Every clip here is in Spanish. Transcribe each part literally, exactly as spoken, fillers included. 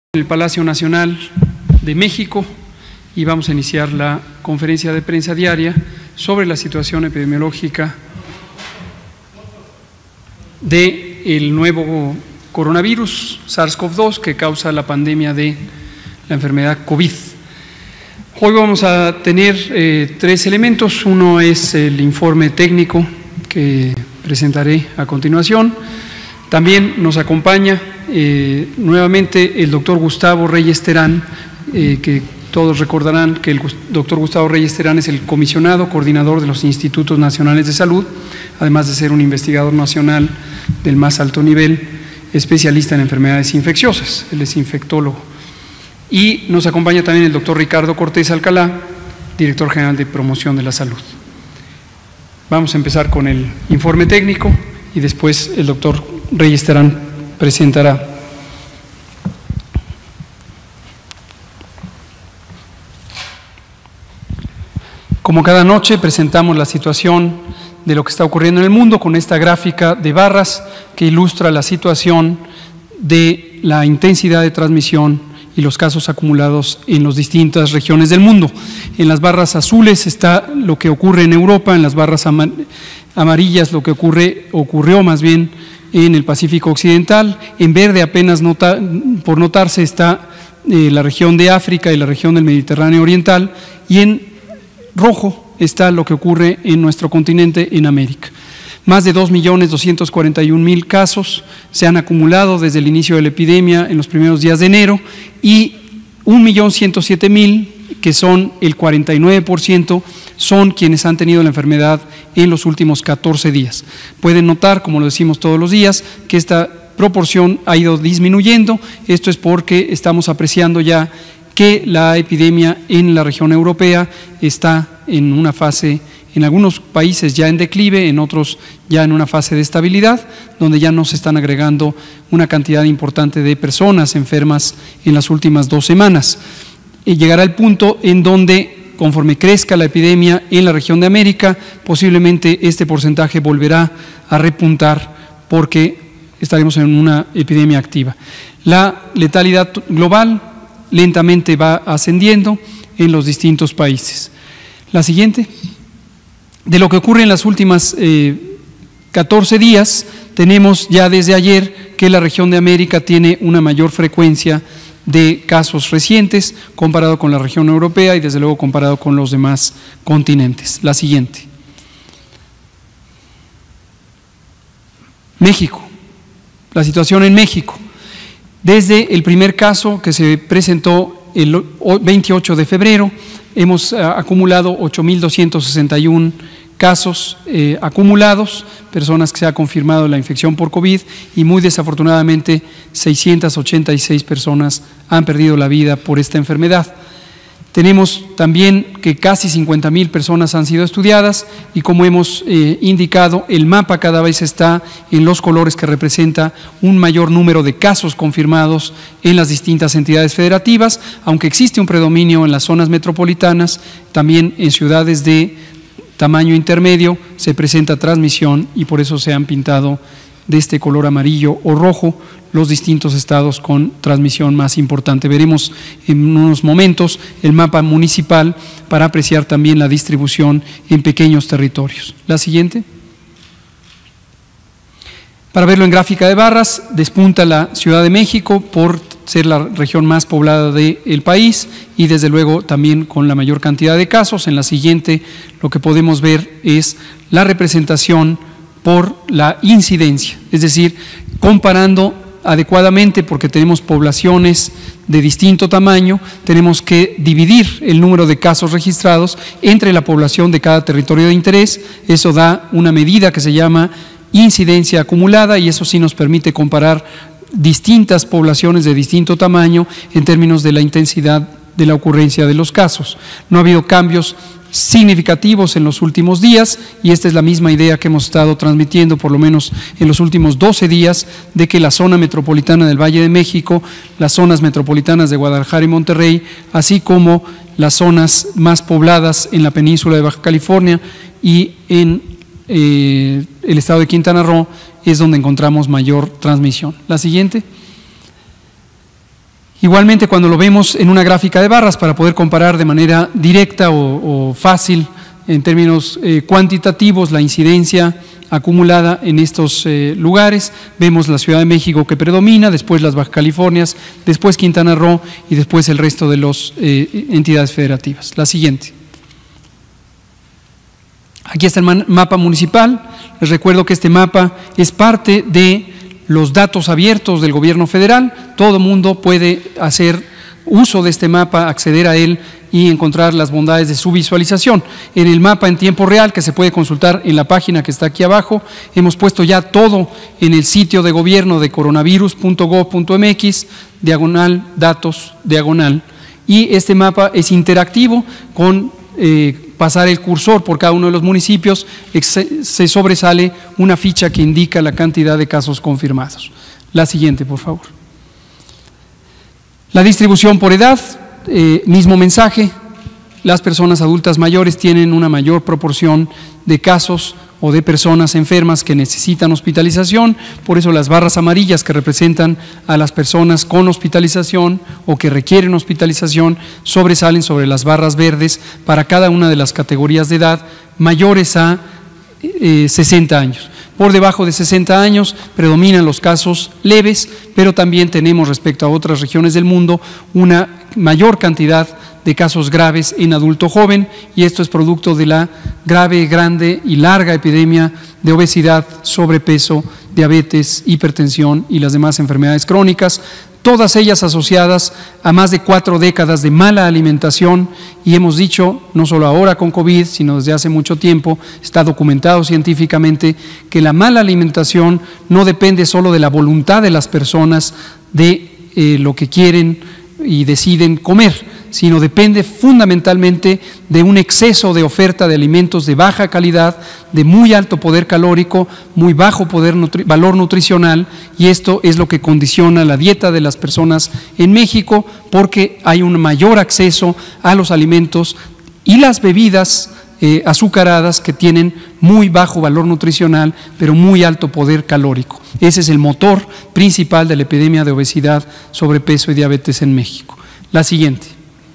En el Palacio Nacional de México y vamos a iniciar la conferencia de prensa diaria sobre la situación epidemiológica del nuevo coronavirus SARS CoV dos que causa la pandemia de la enfermedad COVID. Hoy vamos a tener eh, tres elementos. Uno es el informe técnico que presentaré a continuación. También nos acompaña eh, nuevamente el doctor Gustavo Reyes Terán, eh, que todos recordarán que el doctor Gustavo Reyes Terán es el comisionado coordinador de los Institutos Nacionales de Salud, además de ser un investigador nacional del más alto nivel, especialista en enfermedades infecciosas. Él es infectólogo. Y nos acompaña también el doctor Ricardo Cortés Alcalá, director general de Promoción de la Salud. Vamos a empezar con el informe técnico y después el doctor Reyes Terán presentará. Como cada noche presentamos la situación de lo que está ocurriendo en el mundo con esta gráfica de barras que ilustra la situación de la intensidad de transmisión y los casos acumulados en las distintas regiones del mundo. En las barras azules está lo que ocurre en Europa, en las barras amarillas lo que ocurre, ocurrió más bien en el Pacífico Occidental. En verde apenas nota, por notarse está eh, la región de África y la región del Mediterráneo Oriental, y en rojo está lo que ocurre en nuestro continente, en América. Más de dos millones doscientos cuarenta y un mil casos se han acumulado desde el inicio de la epidemia en los primeros días de enero y un millón ciento siete mil, que son el cuarenta y nueve por ciento, son quienes han tenido la enfermedad en los últimos catorce días. Pueden notar, como lo decimos todos los días, que esta proporción ha ido disminuyendo. Esto es porque estamos apreciando ya que la epidemia en la región europea está en una fase, en algunos países ya en declive, en otros ya en una fase de estabilidad, donde ya no se están agregando una cantidad importante de personas enfermas en las últimas dos semanas. Y llegará el punto en donde, conforme crezca la epidemia en la región de América, posiblemente este porcentaje volverá a repuntar porque estaremos en una epidemia activa. La letalidad global lentamente va ascendiendo en los distintos países. La siguiente. De lo que ocurre en las últimas eh, catorce días, tenemos ya desde ayer que la región de América tiene una mayor frecuencia de casos recientes comparado con la región europea y desde luego comparado con los demás continentes. La siguiente. México. La situación en México. Desde el primer caso que se presentó el veintiocho de febrero, hemos uh, acumulado ocho mil doscientos sesenta y uno casos eh, acumulados, personas que se ha confirmado la infección por COVID, y muy desafortunadamente seiscientas ochenta y seis personas han perdido la vida por esta enfermedad. Tenemos también que casi cincuenta mil personas han sido estudiadas y, como hemos eh, indicado, el mapa cada vez está en los colores que representa un mayor número de casos confirmados en las distintas entidades federativas, aunque existe un predominio en las zonas metropolitanas, también en ciudades de tamaño intermedio se presenta transmisión y por eso se han pintado de este color amarillo o rojo los distintos estados con transmisión más importante. Veremos en unos momentos el mapa municipal para apreciar también la distribución en pequeños territorios. La siguiente. Para verlo en gráfica de barras, despunta la Ciudad de México por ser la región más poblada del país y desde luego también con la mayor cantidad de casos. En la siguiente lo que podemos ver es la representación por la incidencia, es decir, comparando adecuadamente, porque tenemos poblaciones de distinto tamaño, tenemos que dividir el número de casos registrados entre la población de cada territorio de interés. Eso da una medida que se llama incidencia acumulada y eso sí nos permite comparar distintas poblaciones de distinto tamaño en términos de la intensidad de la ocurrencia de los casos. No ha habido cambios significativos en los últimos días y esta es la misma idea que hemos estado transmitiendo por lo menos en los últimos doce días, de que la zona metropolitana del Valle de México, las zonas metropolitanas de Guadalajara y Monterrey, así como las zonas más pobladas en la península de Baja California y en eh, el estado de Quintana Roo, es donde encontramos mayor transmisión. La siguiente. Igualmente, cuando lo vemos en una gráfica de barras para poder comparar de manera directa o, o fácil en términos eh, cuantitativos la incidencia acumulada en estos eh, lugares, vemos la Ciudad de México que predomina, después las Baja Californias, después Quintana Roo y después el resto de las eh, entidades federativas. La siguiente. Aquí está el mapa municipal. Les recuerdo que este mapa es parte de los datos abiertos del gobierno federal. Todo mundo puede hacer uso de este mapa, acceder a él y encontrar las bondades de su visualización. En el mapa en tiempo real, que se puede consultar en la página que está aquí abajo, hemos puesto ya todo en el sitio de gobierno de coronavirus punto gob punto mx, diagonal, datos, diagonal. Y este mapa es interactivo con eh, pasar el cursor por cada uno de los municipios, se sobresale una ficha que indica la cantidad de casos confirmados. La siguiente, por favor. La distribución por edad, eh, mismo mensaje. Las personas adultas mayores tienen una mayor proporción de casos o de personas enfermas que necesitan hospitalización, por eso las barras amarillas que representan a las personas con hospitalización o que requieren hospitalización sobresalen sobre las barras verdes para cada una de las categorías de edad mayores a eh, sesenta años. Por debajo de sesenta años predominan los casos leves, pero también tenemos respecto a otras regiones del mundo una mayor cantidad de casos graves en adulto joven, y esto es producto de la grave, grande y larga epidemia de obesidad, sobrepeso, diabetes, hipertensión y las demás enfermedades crónicas, todas ellas asociadas a más de cuatro décadas de mala alimentación, y hemos dicho, no solo ahora con COVID, sino desde hace mucho tiempo, está documentado científicamente que la mala alimentación no depende solo de la voluntad de las personas de eh, lo que quieren y deciden comer, sino depende fundamentalmente de un exceso de oferta de alimentos de baja calidad, de muy alto poder calórico, muy bajo poder nutri- valor nutricional, y esto es lo que condiciona la dieta de las personas en México, porque hay un mayor acceso a los alimentos y las bebidas eh, azucaradas que tienen muy bajo valor nutricional, pero muy alto poder calórico. Ese es el motor principal de la epidemia de obesidad, sobrepeso y diabetes en México. La siguiente.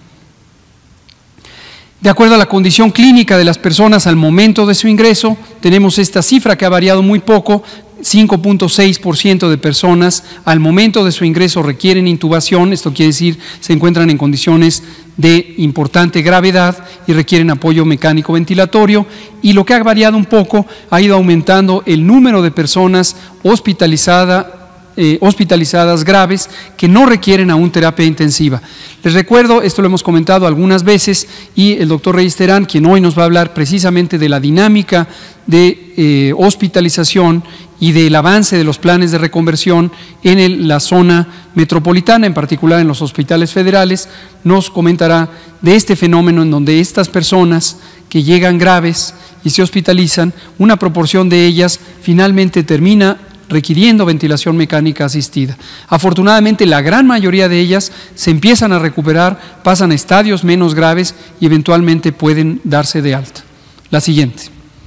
De acuerdo a la condición clínica de las personas al momento de su ingreso, tenemos esta cifra que ha variado muy poco, cinco punto seis por ciento de personas al momento de su ingreso requieren intubación, esto quiere decir se encuentran en condiciones de importante gravedad y requieren apoyo mecánico ventilatorio, y lo que ha variado un poco, ha ido aumentando el número de personas hospitalizadas, Eh, hospitalizadas graves que no requieren aún terapia intensiva. Les recuerdo, esto lo hemos comentado algunas veces, y el doctor Reyes Terán, quien hoy nos va a hablar precisamente de la dinámica de eh, hospitalización y del avance de los planes de reconversión en el, la zona metropolitana, en particular en los hospitales federales, nos comentará de este fenómeno en donde estas personas que llegan graves y se hospitalizan, una proporción de ellas finalmente termina requiriendo ventilación mecánica asistida. Afortunadamente, la gran mayoría de ellas se empiezan a recuperar, pasan a estadios menos graves y eventualmente pueden darse de alta. La siguiente.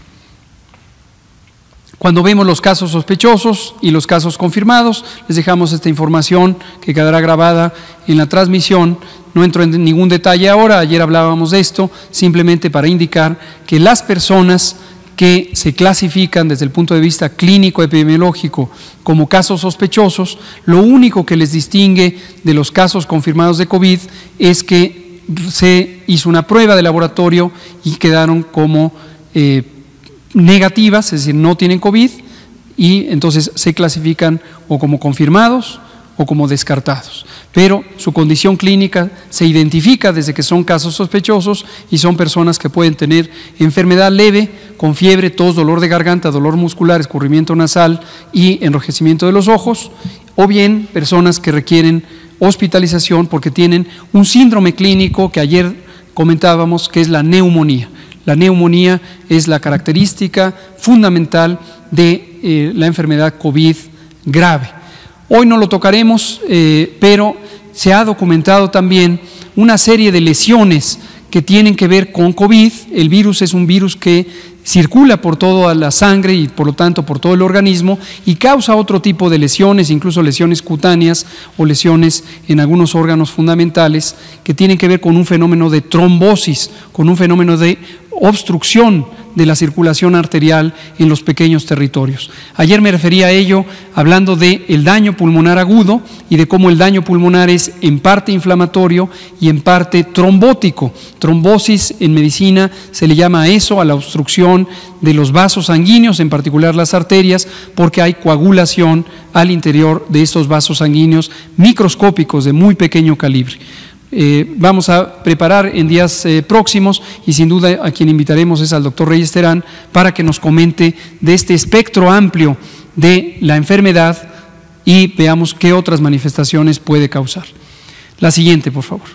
Cuando vemos los casos sospechosos y los casos confirmados, les dejamos esta información que quedará grabada en la transmisión. No entro en ningún detalle ahora, ayer hablábamos de esto, simplemente para indicar que las personas que se clasifican desde el punto de vista clínico epidemiológico como casos sospechosos, lo único que les distingue de los casos confirmados de COVID es que se hizo una prueba de laboratorio y quedaron como eh, negativas, es decir, no tienen COVID, y entonces se clasifican o como confirmados o como descartados, pero su condición clínica se identifica desde que son casos sospechosos y son personas que pueden tener enfermedad leve, con fiebre, tos, dolor de garganta, dolor muscular, escurrimiento nasal y enrojecimiento de los ojos, o bien personas que requieren hospitalización porque tienen un síndrome clínico que ayer comentábamos, que es la neumonía. La neumonía es la característica fundamental de eh, la enfermedad COVID grave. Hoy no lo tocaremos, eh, pero se ha documentado también una serie de lesiones que tienen que ver con COVID. El virus es un virus que circula por toda la sangre y por lo tanto por todo el organismo y causa otro tipo de lesiones, incluso lesiones cutáneas o lesiones en algunos órganos fundamentales que tienen que ver con un fenómeno de trombosis, con un fenómeno de obstrucción de la circulación arterial en los pequeños territorios. Ayer me refería a ello hablando de el daño pulmonar agudo y de cómo el daño pulmonar es en parte inflamatorio y en parte trombótico. Trombosis en medicina se le llama a eso, a la obstrucción de los vasos sanguíneos, en particular las arterias, porque hay coagulación al interior de estos vasos sanguíneos microscópicos de muy pequeño calibre. Eh, vamos a preparar en días eh, próximos y sin duda a quien invitaremos es al doctor Reyes Terán para que nos comente de este espectro amplio de la enfermedad y veamos qué otras manifestaciones puede causar. La siguiente, por favor.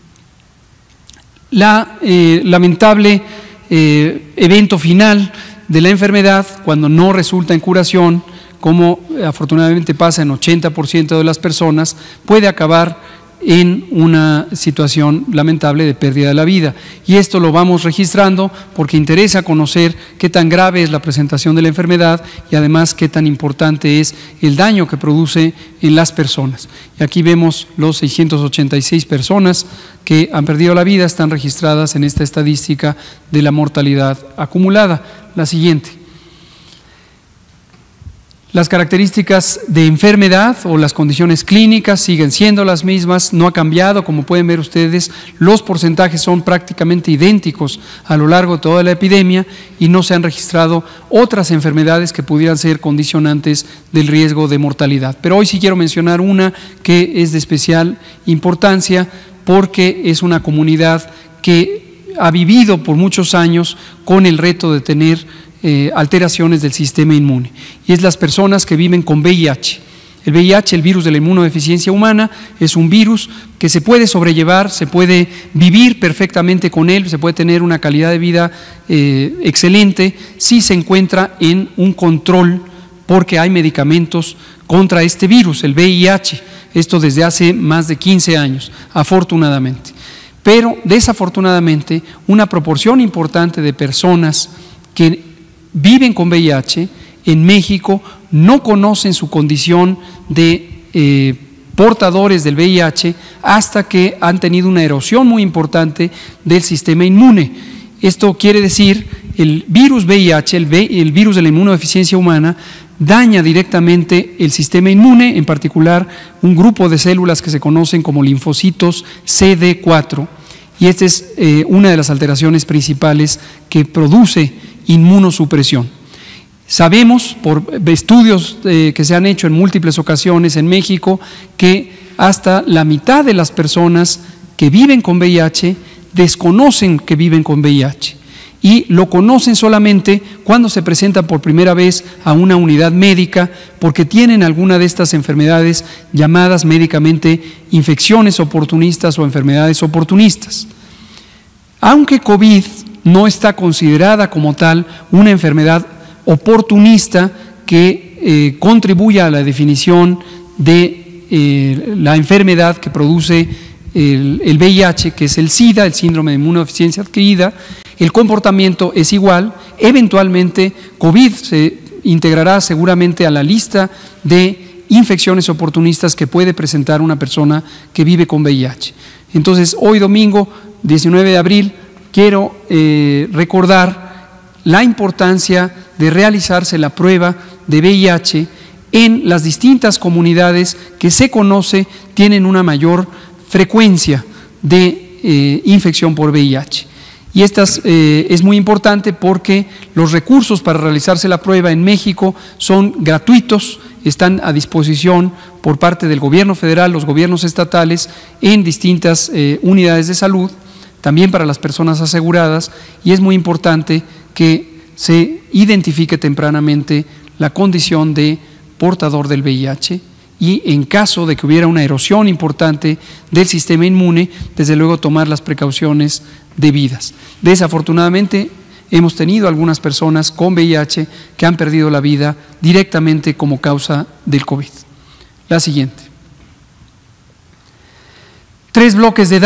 La eh, lamentable eh, evento final de la enfermedad, cuando no resulta en curación, como afortunadamente pasa en ochenta por ciento de las personas, puede acabar en una situación lamentable de pérdida de la vida. Y esto lo vamos registrando porque interesa conocer qué tan grave es la presentación de la enfermedad y además qué tan importante es el daño que produce en las personas. Y aquí vemos los seiscientas ochenta y seis personas que han perdido la vida, están registradas en esta estadística de la mortalidad acumulada. La siguiente. Las características de enfermedad o las condiciones clínicas siguen siendo las mismas, no ha cambiado, como pueden ver ustedes, los porcentajes son prácticamente idénticos a lo largo de toda la epidemia y no se han registrado otras enfermedades que pudieran ser condicionantes del riesgo de mortalidad. Pero hoy sí quiero mencionar una que es de especial importancia porque es una comunidad que ha vivido por muchos años con el reto de tener Eh, alteraciones del sistema inmune, y es las personas que viven con V I H. El V I H, el virus de la inmunodeficiencia humana, es un virus que se puede sobrellevar, se puede vivir perfectamente con él, se puede tener una calidad de vida eh, excelente si se encuentra en un control, porque hay medicamentos contra este virus, el V I H, esto desde hace más de quince años, afortunadamente. Pero desafortunadamente una proporción importante de personas que viven con V I H en México no conocen su condición de eh, portadores del V I H hasta que han tenido una erosión muy importante del sistema inmune. Esto quiere decir, el virus V I H, el, el virus de la inmunodeficiencia humana, daña directamente el sistema inmune, en particular un grupo de células que se conocen como linfocitos C D cuatro, y esta es eh, una de las alteraciones principales que produce inmunosupresión. Sabemos por estudios eh, que se han hecho en múltiples ocasiones en México que hasta la mitad de las personas que viven con V I H desconocen que viven con V I H y lo conocen solamente cuando se presentan por primera vez a una unidad médica porque tienen alguna de estas enfermedades llamadas médicamente infecciones oportunistas o enfermedades oportunistas. Aunque COVID no está considerada como tal una enfermedad oportunista que eh, contribuya a la definición de eh, la enfermedad que produce el, el V I H, que es el SIDA, el síndrome de inmunodeficiencia adquirida. El comportamiento es igual. Eventualmente COVID se integrará seguramente a la lista de infecciones oportunistas que puede presentar una persona que vive con V I H. Entonces, hoy domingo, diecinueve de abril, quiero eh, recordar la importancia de realizarse la prueba de V I H en las distintas comunidades que se conoce tienen una mayor frecuencia de eh, infección por V I H. Y esta eh, es muy importante porque los recursos para realizarse la prueba en México son gratuitos, están a disposición por parte del gobierno federal, los gobiernos estatales, en distintas eh, unidades de salud, también para las personas aseguradas, y es muy importante que se identifique tempranamente la condición de portador del V I H y en caso de que hubiera una erosión importante del sistema inmune, desde luego tomar las precauciones debidas. Desafortunadamente hemos tenido algunas personas con V I H que han perdido la vida directamente como causa del COVID. La siguiente. Tres bloques de edad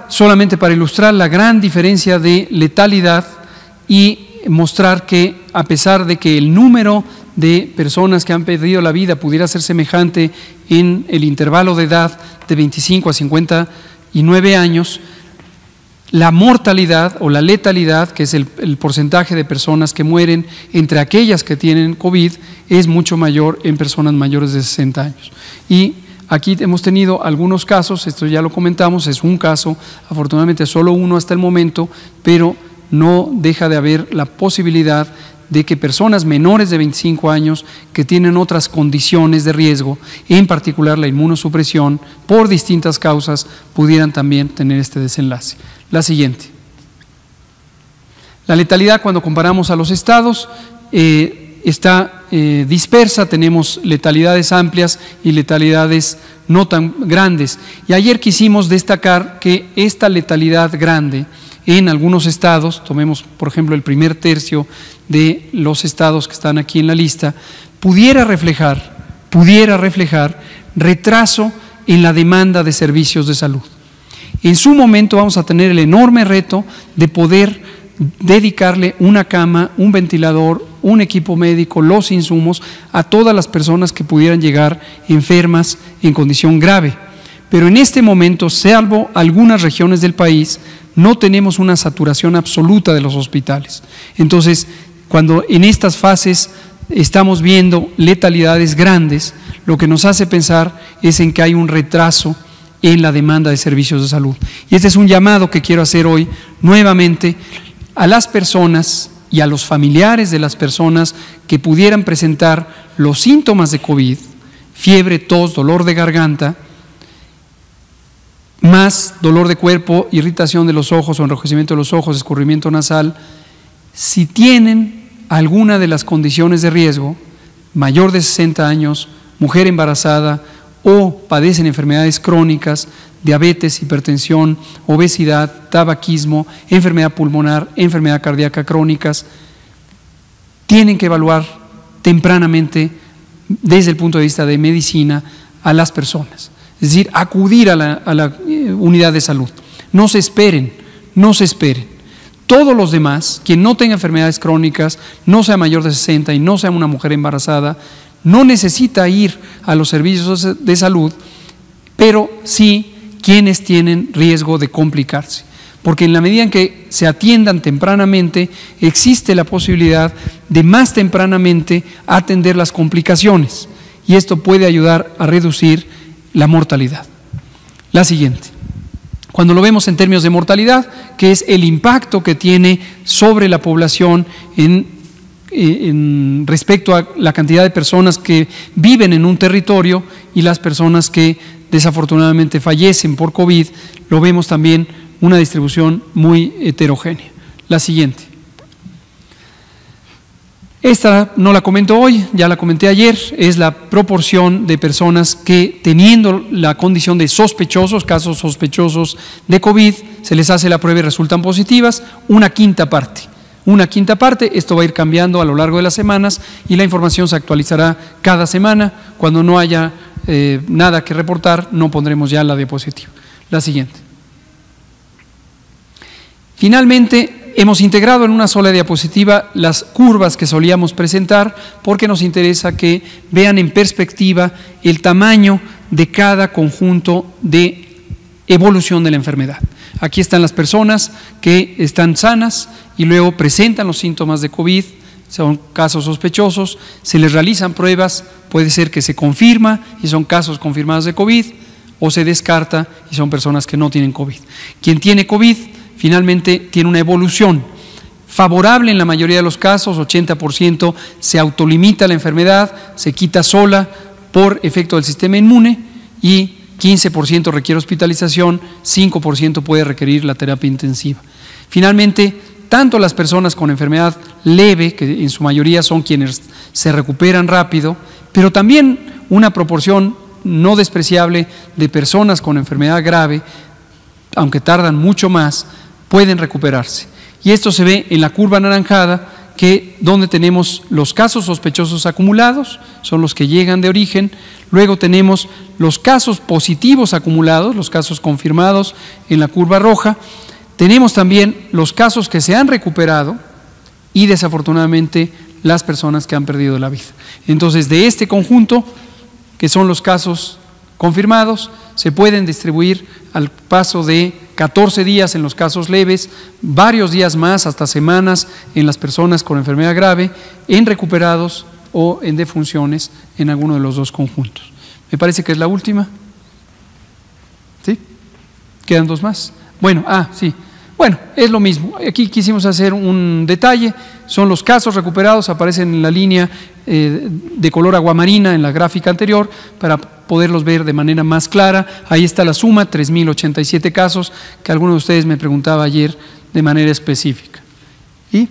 solamente para ilustrar la gran diferencia de letalidad y mostrar que a pesar de que el número de personas que han perdido la vida pudiera ser semejante en el intervalo de edad de veinticinco a cincuenta y nueve años, la mortalidad o la letalidad, que es el, el porcentaje de personas que mueren entre aquellas que tienen COVID, es mucho mayor en personas mayores de sesenta años. Y aquí hemos tenido algunos casos, esto ya lo comentamos, es un caso, afortunadamente solo uno hasta el momento, pero no deja de haber la posibilidad de que personas menores de veinticinco años que tienen otras condiciones de riesgo, en particular la inmunosupresión, por distintas causas, pudieran también tener este desenlace. La siguiente. La letalidad, cuando comparamos a los estados, eh, está eh, dispersa, tenemos letalidades amplias y letalidades no tan grandes. Y ayer quisimos destacar que esta letalidad grande en algunos estados, tomemos por ejemplo el primer tercio de los estados que están aquí en la lista, pudiera reflejar, pudiera reflejar retraso en la demanda de servicios de salud. En su momento vamos a tener el enorme reto de poder dedicarle una cama, un ventilador, un equipo médico, los insumos a todas las personas que pudieran llegar enfermas en condición grave. Pero en este momento, salvo algunas regiones del país, no tenemos una saturación absoluta de los hospitales. Entonces, cuando en estas fases estamos viendo letalidades grandes, lo que nos hace pensar es en que hay un retraso en la demanda de servicios de salud. Y este es un llamado que quiero hacer hoy nuevamente a las personas y a los familiares de las personas que pudieran presentar los síntomas de COVID, fiebre, tos, dolor de garganta, más dolor de cuerpo, irritación de los ojos o enrojecimiento de los ojos, escurrimiento nasal. Si tienen alguna de las condiciones de riesgo, mayor de sesenta años, mujer embarazada o padecen enfermedades crónicas, diabetes, hipertensión, obesidad, tabaquismo, enfermedad pulmonar, enfermedad cardíaca crónicas, tienen que evaluar tempranamente desde el punto de vista de medicina a las personas. Es decir, acudir a la, a la eh, unidad de salud. No se esperen, no se esperen. Todos los demás, quien no tenga enfermedades crónicas, no sea mayor de sesenta y no sea una mujer embarazada, no necesita ir a los servicios de salud, pero sí quienes tienen riesgo de complicarse. Porque en la medida en que se atiendan tempranamente, existe la posibilidad de más tempranamente atender las complicaciones. Y esto puede ayudar a reducir la mortalidad. La siguiente. Cuando lo vemos en términos de mortalidad, que es el impacto que tiene sobre la población en, en respecto a la cantidad de personas que viven en un territorio y las personas que desafortunadamente fallecen por COVID, lo vemos también una distribución muy heterogénea. La siguiente. Esta no la comento hoy, ya la comenté ayer, es la proporción de personas que teniendo la condición de sospechosos, casos sospechosos de COVID, se les hace la prueba y resultan positivas, una quinta parte. Una quinta parte, esto va a ir cambiando a lo largo de las semanas y la información se actualizará cada semana. Cuando no haya eh, nada que reportar, no pondremos ya la diapositiva. La siguiente. Finalmente, hemos integrado en una sola diapositiva las curvas que solíamos presentar porque nos interesa que vean en perspectiva el tamaño de cada conjunto de evolución de la enfermedad. Aquí están las personas que están sanas y luego presentan los síntomas de COVID, son casos sospechosos, se les realizan pruebas, puede ser que se confirma y son casos confirmados de COVID o se descarta y son personas que no tienen COVID. Quien tiene COVID finalmente tiene una evolución favorable en la mayoría de los casos, ochenta por ciento se autolimita la enfermedad, se quita sola por efecto del sistema inmune y quince por ciento requiere hospitalización, cinco por ciento puede requerir la terapia intensiva. Finalmente, tanto las personas con enfermedad leve, que en su mayoría son quienes se recuperan rápido, pero también una proporción no despreciable de personas con enfermedad grave, aunque tardan mucho más, pueden recuperarse. Y esto se ve en la curva anaranjada, que donde tenemos los casos sospechosos acumulados, son los que llegan de origen, luego tenemos los casos positivos acumulados, los casos confirmados en la curva roja, tenemos también los casos que se han recuperado y desafortunadamente las personas que han perdido la vida. Entonces, de este conjunto, que son los casos confirmados, se pueden distribuir al paso de catorce días en los casos leves, varios días más, hasta semanas, en las personas con enfermedad grave, en recuperados o en defunciones en alguno de los dos conjuntos. Me parece que es la última. ¿Sí? ¿Quedan dos más? Bueno, ah, sí. Bueno, es lo mismo. Aquí quisimos hacer un detalle. Son los casos recuperados, aparecen en la línea eh, de color aguamarina en la gráfica anterior para poderlos ver de manera más clara. Ahí está la suma, tres mil ochenta y siete casos, que alguno de ustedes me preguntaba ayer de manera específica. Y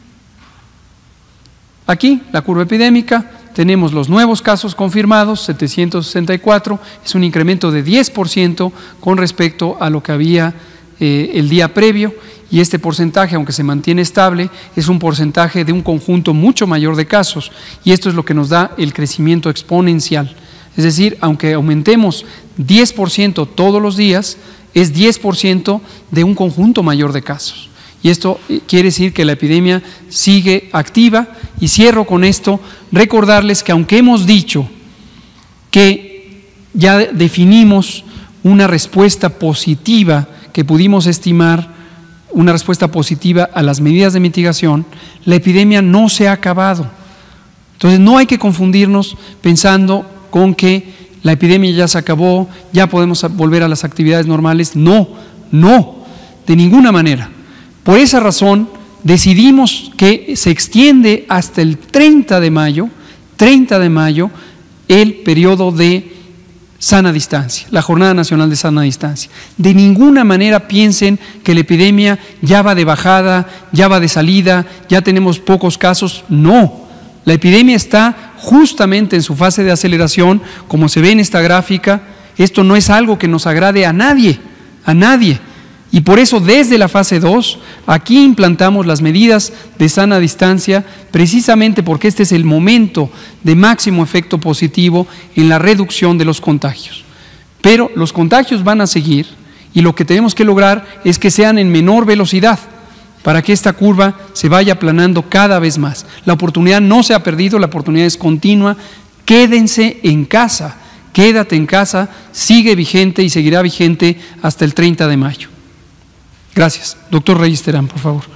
aquí, la curva epidémica, tenemos los nuevos casos confirmados, setecientos sesenta y cuatro, es un incremento de diez por ciento con respecto a lo que había eh, el día previo, y este porcentaje, aunque se mantiene estable, es un porcentaje de un conjunto mucho mayor de casos, y esto es lo que nos da el crecimiento exponencial. Es decir, aunque aumentemos diez por ciento todos los días, es diez por ciento de un conjunto mayor de casos. Y esto quiere decir que la epidemia sigue activa. Y cierro con esto, recordarles que aunque hemos dicho que ya definimos una respuesta positiva que pudimos estimar, una respuesta positiva a las medidas de mitigación, la epidemia no se ha acabado. Entonces no hay que confundirnos pensando con que la epidemia ya se acabó, ya podemos volver a las actividades normales. No, no, de ninguna manera. Por esa razón decidimos que se extiende hasta el treinta de mayo, treinta de mayo, el periodo de sana distancia, la Jornada Nacional de Sana Distancia. De ninguna manera piensen que la epidemia ya va de bajada, ya va de salida, ya tenemos pocos casos. No, la epidemia está justamente en su fase de aceleración, como se ve en esta gráfica. Esto no es algo que nos agrade a nadie, a nadie. Y por eso desde la fase dos, aquí implantamos las medidas de sana distancia, precisamente porque este es el momento de máximo efecto positivo en la reducción de los contagios. Pero los contagios van a seguir y lo que tenemos que lograr es que sean en menor velocidad para que esta curva se vaya aplanando cada vez más. La oportunidad no se ha perdido, la oportunidad es continua. Quédense en casa, quédate en casa, sigue vigente y seguirá vigente hasta el treinta de mayo. Gracias. Doctor Reyes Terán, por favor.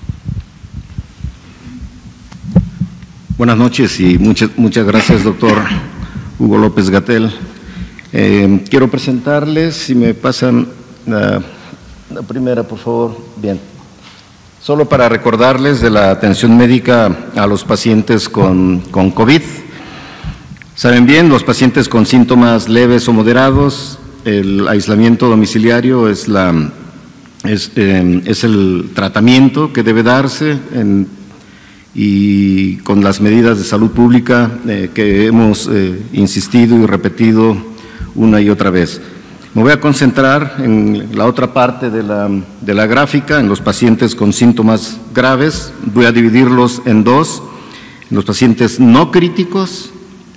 Buenas noches y muchas, muchas gracias, doctor Hugo López-Gatell. Eh, quiero presentarles, si me pasan la, la primera, por favor. Bien. Solo para recordarles de la atención médica a los pacientes con, con COVID. Saben bien, los pacientes con síntomas leves o moderados, el aislamiento domiciliario es la... Es, eh, es el tratamiento que debe darse en, y con las medidas de salud pública eh, que hemos eh, insistido y repetido una y otra vez. Me voy a concentrar en la otra parte de la, de la gráfica, en los pacientes con síntomas graves. Voy a dividirlos en dos, en los pacientes no críticos,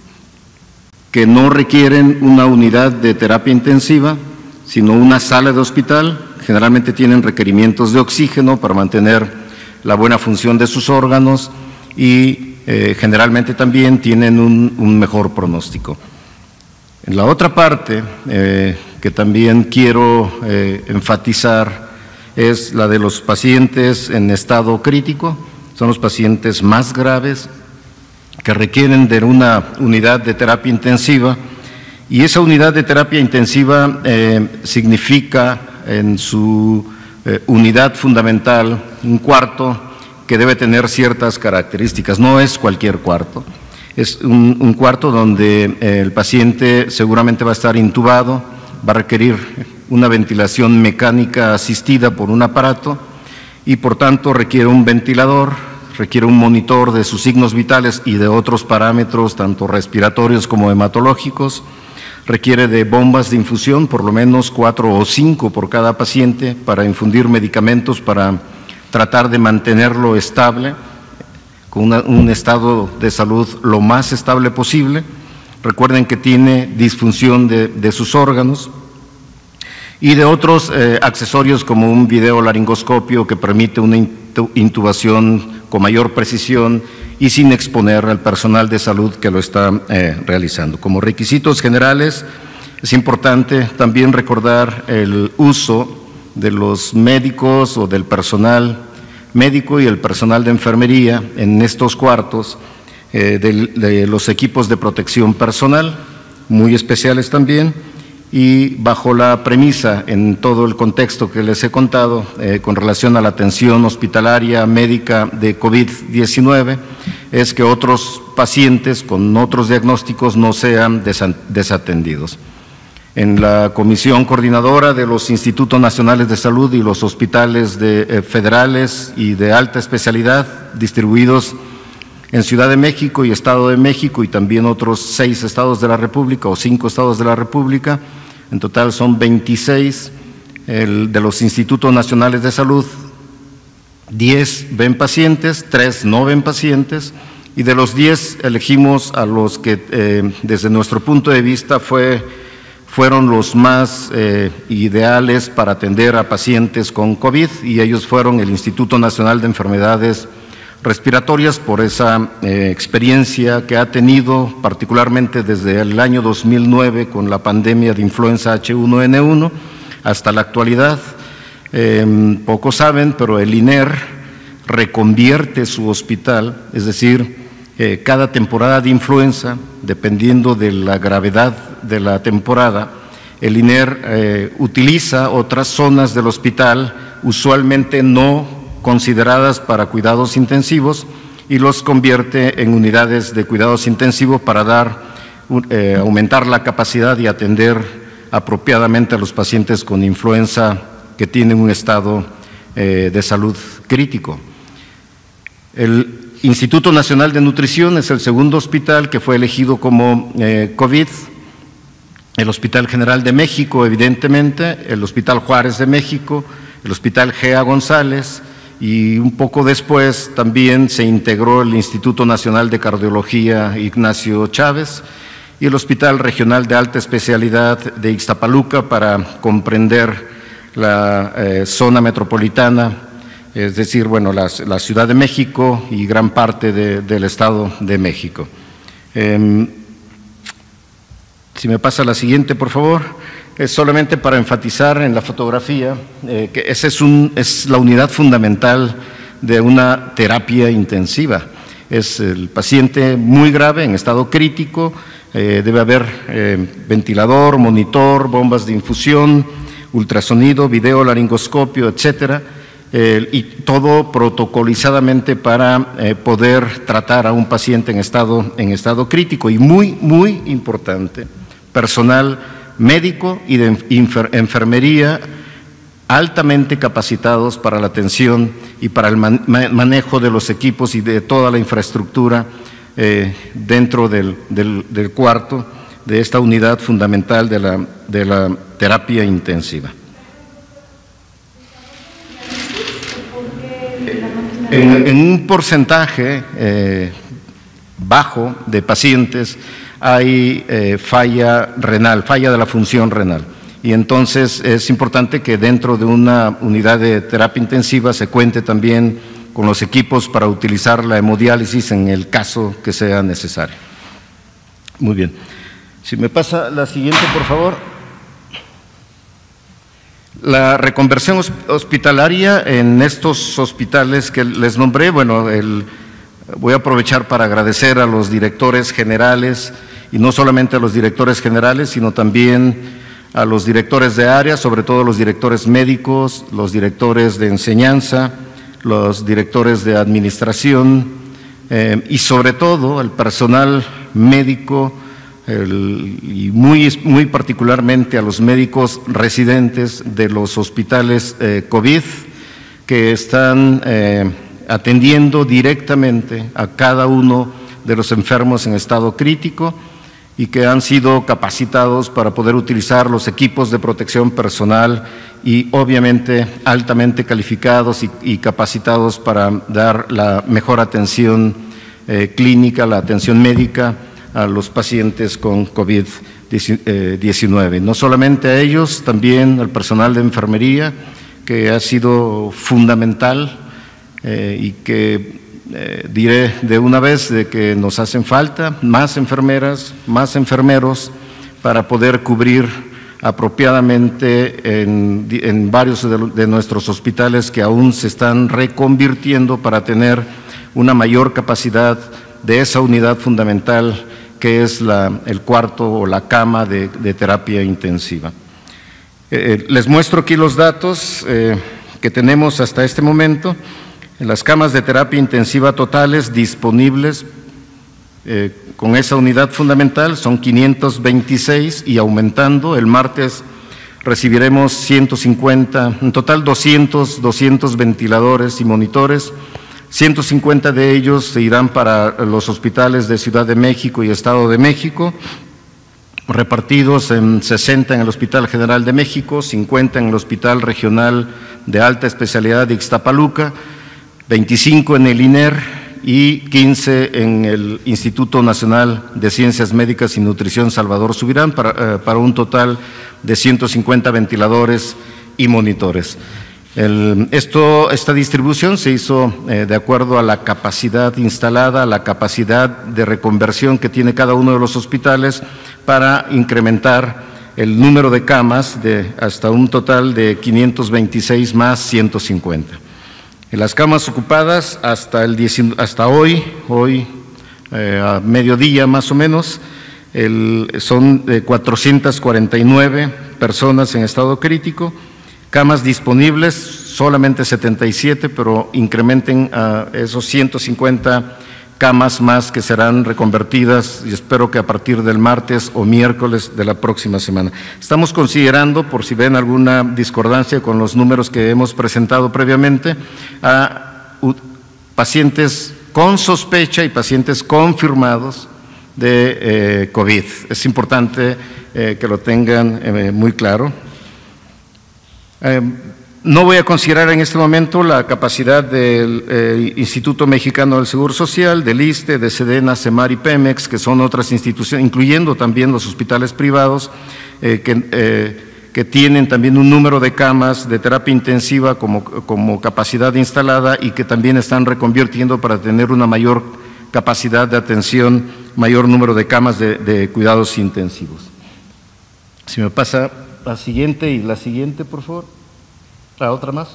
que no requieren una unidad de terapia intensiva, sino una sala de hospital. Generalmente tienen requerimientos de oxígeno para mantener la buena función de sus órganos y eh, generalmente también tienen un, un mejor pronóstico. En la otra parte, eh, que también quiero eh, enfatizar, es la de los pacientes en estado crítico. Son los pacientes más graves que requieren de una unidad de terapia intensiva, y esa unidad de terapia intensiva eh, significa en su eh, unidad fundamental un cuarto que debe tener ciertas características. No es cualquier cuarto, es un, un cuarto donde eh, el paciente seguramente va a estar intubado, va a requerir una ventilación mecánica asistida por un aparato y por tanto requiere un ventilador, requiere un monitor de sus signos vitales y de otros parámetros, tanto respiratorios como hematológicos. Requiere de bombas de infusión, por lo menos cuatro o cinco por cada paciente, para infundir medicamentos para tratar de mantenerlo estable. con una, un estado de salud lo más estable posible. Recuerden que tiene disfunción de, de sus órganos y de otros eh, accesorios como un videolaringoscopio que permite una intubación con mayor precisión y sin exponer al personal de salud que lo está eh, realizando. Como requisitos generales, es importante también recordar el uso de los médicos o del personal médico y el personal de enfermería en estos cuartos, eh, de, de los equipos de protección personal, muy especiales también, y bajo la premisa, en todo el contexto que les he contado, eh, con relación a la atención hospitalaria médica de COVID diecinueve, es que otros pacientes con otros diagnósticos no sean desatendidos. En la Comisión Coordinadora de los Institutos Nacionales de Salud y los hospitales de, eh, federales y de alta especialidad distribuidos en Ciudad de México y Estado de México y también otros seis estados de la República o cinco estados de la República, en total son veintiséis, el de los Institutos Nacionales de Salud, diez ven pacientes, tres no ven pacientes, y de los diez elegimos a los que eh, desde nuestro punto de vista fue, fueron los más eh, ideales para atender a pacientes con COVID, y ellos fueron el Instituto Nacional de Enfermedades Respiratorias por esa eh, experiencia que ha tenido particularmente desde el año dos mil nueve con la pandemia de influenza H uno N uno hasta la actualidad. Eh, pocos saben, pero el I N E R reconvierte su hospital, es decir, eh, cada temporada de influenza, dependiendo de la gravedad de la temporada, el I N E R eh, utiliza otras zonas del hospital, usualmente no consideradas para cuidados intensivos, y los convierte en unidades de cuidados intensivos para dar, eh, aumentar la capacidad y atender apropiadamente a los pacientes con influenza que tienen un estado eh, de salud crítico. El Instituto Nacional de Nutrición es el segundo hospital que fue elegido como eh, COVID, el Hospital General de México, evidentemente, el Hospital Juárez de México, el Hospital G A González, y un poco después también se integró el Instituto Nacional de Cardiología Ignacio Chávez y el Hospital Regional de Alta Especialidad de Ixtapaluca para comprender la eh, zona metropolitana, es decir, bueno, la, la Ciudad de México y gran parte de, del Estado de México. Eh, si me pasa la siguiente, por favor. Es solamente para enfatizar en la fotografía eh, que esa es, un, es la unidad fundamental de una terapia intensiva. Es el paciente muy grave, en estado crítico, eh, debe haber eh, ventilador, monitor, bombas de infusión, ultrasonido, videolaringoscopio, etcétera, eh, y todo protocolizadamente para eh, poder tratar a un paciente en estado, en estado crítico. Y muy, muy importante, personal médico y de enfermería altamente capacitados para la atención y para el man manejo de los equipos y de toda la infraestructura eh, dentro del, del, del cuarto de esta unidad fundamental de la, de la terapia intensiva. En, en un porcentaje eh, bajo de pacientes hay eh, falla renal, falla de la función renal. Y entonces es importante que dentro de una unidad de terapia intensiva se cuente también con los equipos para utilizar la hemodiálisis en el caso que sea necesario. Muy bien. Si me pasa la siguiente, por favor. La reconversión hospitalaria en estos hospitales que les nombré, bueno, el, voy a aprovechar para agradecer a los directores generales, y no solamente a los directores generales, sino también a los directores de área, sobre todo los directores médicos, los directores de enseñanza, los directores de administración eh, y sobre todo el personal médico el, y muy, muy particularmente a los médicos residentes de los hospitales eh, COVID que están eh, atendiendo directamente a cada uno de los enfermos en estado crítico y que han sido capacitados para poder utilizar los equipos de protección personal y obviamente altamente calificados y, y capacitados para dar la mejor atención eh, clínica, la atención médica a los pacientes con COVID diecinueve. No solamente a ellos, también al personal de enfermería, que ha sido fundamental eh, y que eh, diré de una vez de que nos hacen falta más enfermeras, más enfermeros para poder cubrir apropiadamente en, en varios de, de nuestros hospitales que aún se están reconvirtiendo para tener una mayor capacidad de esa unidad fundamental que es la, el cuarto o la cama de, de terapia intensiva. Eh, les muestro aquí los datos eh, que tenemos hasta este momento. En las camas de terapia intensiva totales disponibles eh, con esa unidad fundamental son quinientos veintiséis y aumentando. El martes recibiremos ciento cincuenta, en total doscientos, doscientos ventiladores y monitores. ciento cincuenta de ellos se irán para los hospitales de Ciudad de México y Estado de México, repartidos en sesenta en el Hospital General de México, cincuenta en el Hospital Regional de Alta Especialidad de Ixtapaluca, veinticinco en el I N E R y quince en el Instituto Nacional de Ciencias Médicas y Nutrición Salvador Subirán, para, eh, para un total de ciento cincuenta ventiladores y monitores. El, esto, esta distribución se hizo eh, de acuerdo a la capacidad instalada, a la capacidad de reconversión que tiene cada uno de los hospitales para incrementar el número de camas de hasta un total de quinientos veintiséis más ciento cincuenta. En las camas ocupadas hasta, el diez, hasta hoy, hoy eh, a mediodía más o menos, el, son eh, cuatrocientas cuarenta y nueve personas en estado crítico. Camas disponibles, solamente setenta y siete, pero incrementen a esos ciento cincuenta camas más que serán reconvertidas y espero que a partir del martes o miércoles de la próxima semana. Estamos considerando, por si ven alguna discordancia con los números que hemos presentado previamente, a pacientes con sospecha y pacientes confirmados de eh, COVID. Es importante eh, que lo tengan eh, muy claro. Eh, no voy a considerar en este momento la capacidad del eh, Instituto Mexicano del Seguro Social, del ISSSTE, de SEDENA, CEMAR y Pemex, que son otras instituciones, incluyendo también los hospitales privados, eh, que, eh, que tienen también un número de camas de terapia intensiva como, como capacidad instalada y que también están reconvirtiendo para tener una mayor capacidad de atención, mayor número de camas de, de cuidados intensivos. Si me pasa la siguiente y la siguiente, por favor. La otra más.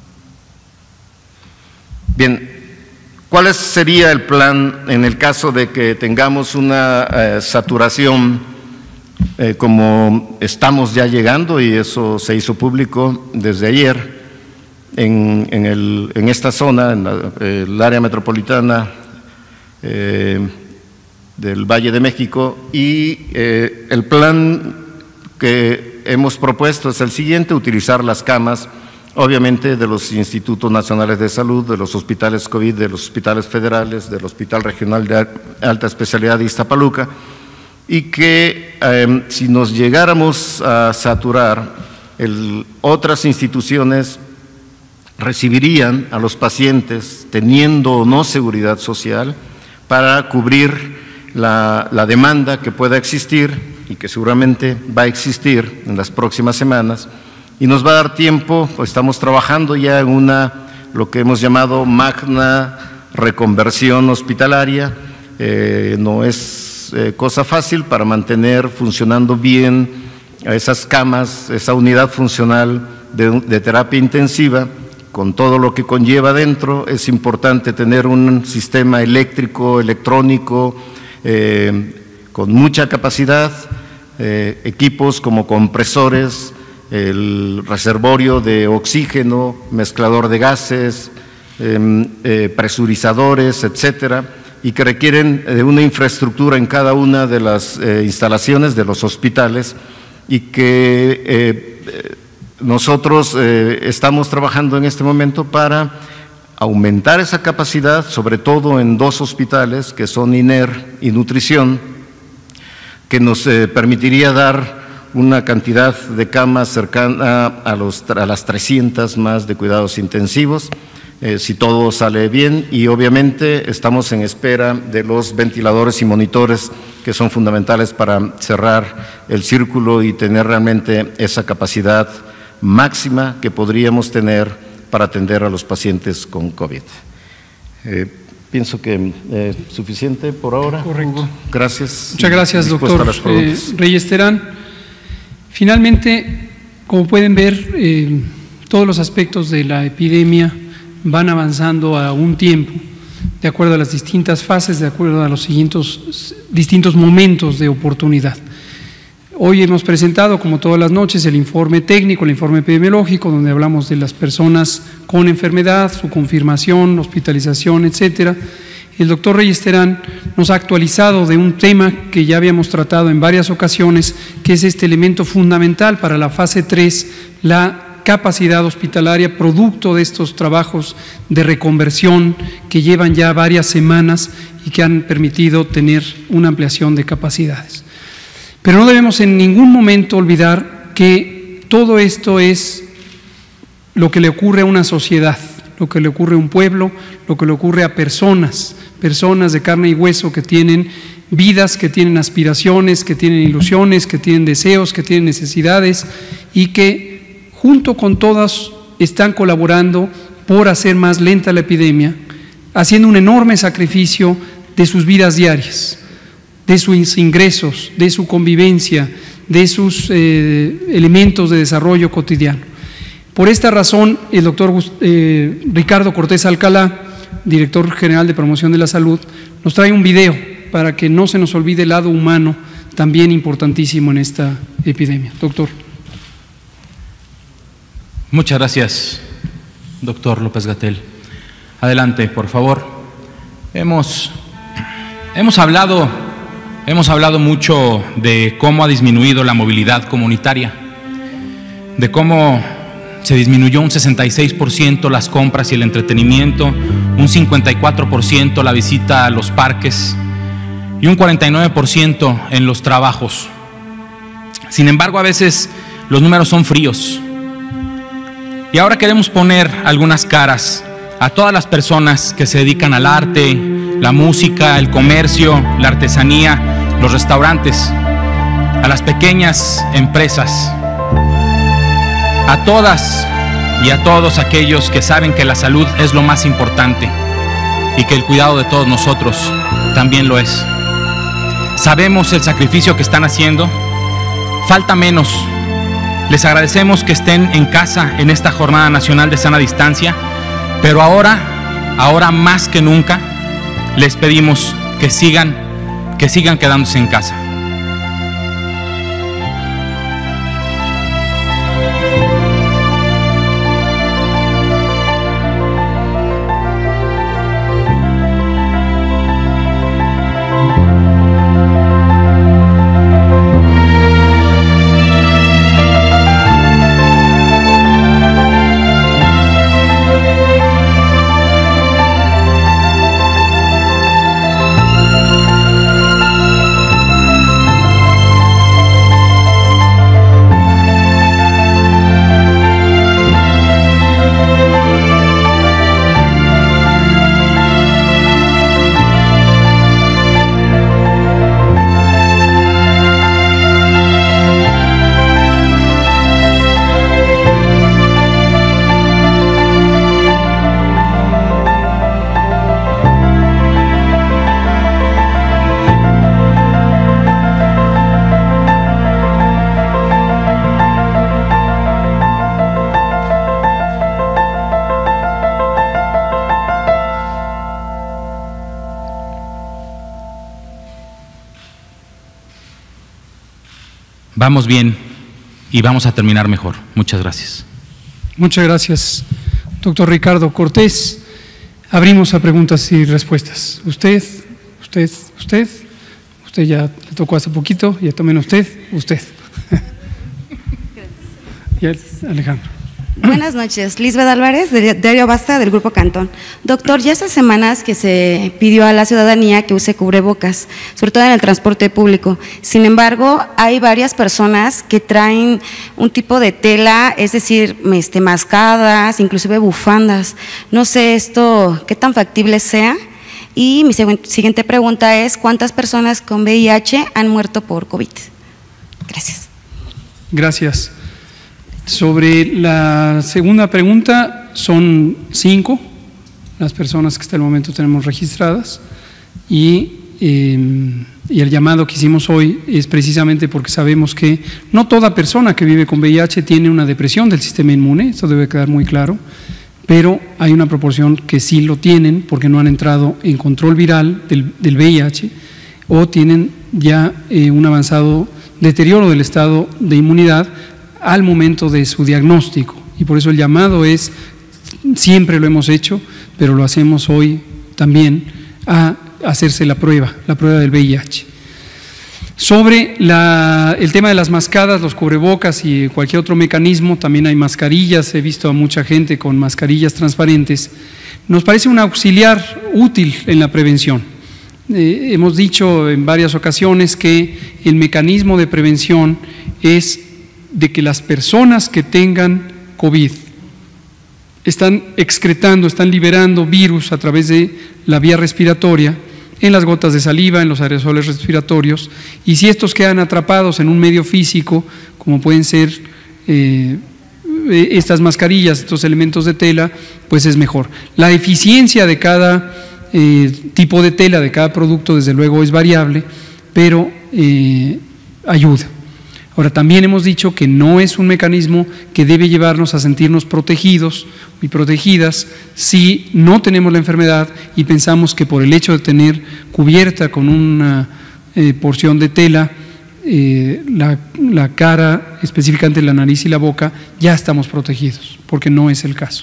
Bien, ¿cuál sería el plan en el caso de que tengamos una eh, saturación eh, como estamos ya llegando, y eso se hizo público desde ayer, en, en, el, en esta zona, en la, el área metropolitana eh, del Valle de México, y eh, el plan que hemos propuesto es el siguiente: utilizar las camas, obviamente, de los Institutos Nacionales de Salud, de los hospitales COVID, de los hospitales federales, del Hospital Regional de Alta Especialidad de Ixtapaluca, y que eh, si nos llegáramos a saturar, el, otras instituciones recibirían a los pacientes teniendo o no seguridad social para cubrir la, la demanda que pueda existir y que seguramente va a existir en las próximas semanas, y nos va a dar tiempo, pues estamos trabajando ya en una, lo que hemos llamado magna reconversión hospitalaria. Eh, no es eh, cosa fácil para mantener funcionando bien a esas camas, esa unidad funcional de, de terapia intensiva, con todo lo que conlleva dentro. Es importante tener un sistema eléctrico, electrónico, eh, con mucha capacidad, eh, equipos como compresores, el reservorio de oxígeno, mezclador de gases, eh, eh, presurizadores, etcétera, y que requieren de una infraestructura en cada una de las eh, instalaciones de los hospitales, y que eh, nosotros eh, estamos trabajando en este momento para aumentar esa capacidad, sobre todo en dos hospitales que son I N E R y Nutrición, que nos eh, permitiría dar una cantidad de camas cercana a, los, a las trescientas más de cuidados intensivos, eh, si todo sale bien, y obviamente estamos en espera de los ventiladores y monitores que son fundamentales para cerrar el círculo y tener realmente esa capacidad máxima que podríamos tener para atender a los pacientes con COVID. Eh, pienso que eh, suficiente por ahora. Correcto. Gracias. Muchas gracias, doctor eh, Reyes Terán. Finalmente, como pueden ver, eh, todos los aspectos de la epidemia van avanzando a un tiempo, de acuerdo a las distintas fases, de acuerdo a los siguientes, distintos momentos de oportunidad. Hoy hemos presentado, como todas las noches, el informe técnico, el informe epidemiológico, donde hablamos de las personas con enfermedad, su confirmación, hospitalización, etcétera. El doctor Reyes Terán nos ha actualizado de un tema que ya habíamos tratado en varias ocasiones, que es este elemento fundamental para la fase tres, la capacidad hospitalaria, producto de estos trabajos de reconversión que llevan ya varias semanas y que han permitido tener una ampliación de capacidades. Pero no debemos en ningún momento olvidar que todo esto es lo que le ocurre a una sociedad, lo que le ocurre a un pueblo, lo que le ocurre a personas, personas de carne y hueso que tienen vidas, que tienen aspiraciones, que tienen ilusiones, que tienen deseos, que tienen necesidades y que junto con todas están colaborando por hacer más lenta la epidemia, haciendo un enorme sacrificio de sus vidas diarias, de sus ingresos, de su convivencia, de sus eh, elementos de desarrollo cotidiano. Por esta razón, el doctor eh, Ricardo Cortés Alcalá, director general de Promoción de la Salud, nos trae un video para que no se nos olvide el lado humano, también importantísimo en esta epidemia. Doctor. Muchas gracias, doctor López-Gatell. Adelante, por favor. Hemos, hemos, hablado, hemos hablado mucho de cómo ha disminuido la movilidad comunitaria, de cómo se disminuyó un sesenta y seis por ciento las compras y el entretenimiento, un cincuenta y cuatro por ciento la visita a los parques y un cuarenta y nueve por ciento en los trabajos. Sin embargo, a veces los números son fríos. Y ahora queremos poner algunas caras a todas las personas que se dedican al arte, la música, el comercio, la artesanía, los restaurantes, a las pequeñas empresas, a todas y a todos aquellos que saben que la salud es lo más importante y que el cuidado de todos nosotros también lo es. Sabemos el sacrificio que están haciendo, falta menos. Les agradecemos que estén en casa en esta Jornada Nacional de Sana Distancia, pero ahora, ahora más que nunca, les pedimos que sigan, que sigan quedándose en casa. Vamos bien y vamos a terminar mejor. Muchas gracias. Muchas gracias, doctor Ricardo Cortés. Abrimos a preguntas y respuestas. Usted, usted, usted, usted ya le tocó hace poquito, ya también usted, usted. Y Alejandro. Buenas noches, Lisbeth Álvarez, de Diario Basta, del Grupo Cantón. Doctor, ya hace semanas que se pidió a la ciudadanía que use cubrebocas, sobre todo en el transporte público. Sin embargo, hay varias personas que traen un tipo de tela, es decir, este, mascadas, inclusive bufandas. No sé esto qué tan factible sea. Y mi siguiente pregunta es, ¿cuántas personas con V I H han muerto por COVID? Gracias. Gracias. Sobre la segunda pregunta, son cinco las personas que hasta el momento tenemos registradas y, eh, y el llamado que hicimos hoy es precisamente porque sabemos que no toda persona que vive con V I H tiene una depresión del sistema inmune, eso debe quedar muy claro, pero hay una proporción que sí lo tienen porque no han entrado en control viral del, del V I H o tienen ya eh, un avanzado deterioro del estado de inmunidad al momento de su diagnóstico, y por eso el llamado es, siempre lo hemos hecho, pero lo hacemos hoy también, a hacerse la prueba, la prueba del V I H. Sobre la, el tema de las mascadas, los cubrebocas y cualquier otro mecanismo, también hay mascarillas, he visto a mucha gente con mascarillas transparentes, nos parece un auxiliar útil en la prevención. Eh, hemos dicho en varias ocasiones que el mecanismo de prevención es de que las personas que tengan COVID están excretando, están liberando virus a través de la vía respiratoria, en las gotas de saliva, en los aerosoles respiratorios, y si estos quedan atrapados en un medio físico, como pueden ser eh, estas mascarillas, estos elementos de tela, pues es mejor. La eficiencia de cada eh, tipo de tela, de cada producto, desde luego es variable, pero eh, ayuda. Ahora, también hemos dicho que no es un mecanismo que debe llevarnos a sentirnos protegidos y protegidas si no tenemos la enfermedad y pensamos que por el hecho de tener cubierta con una eh, porción de tela eh, la, la cara, específicamente la nariz y la boca, ya estamos protegidos, porque no es el caso.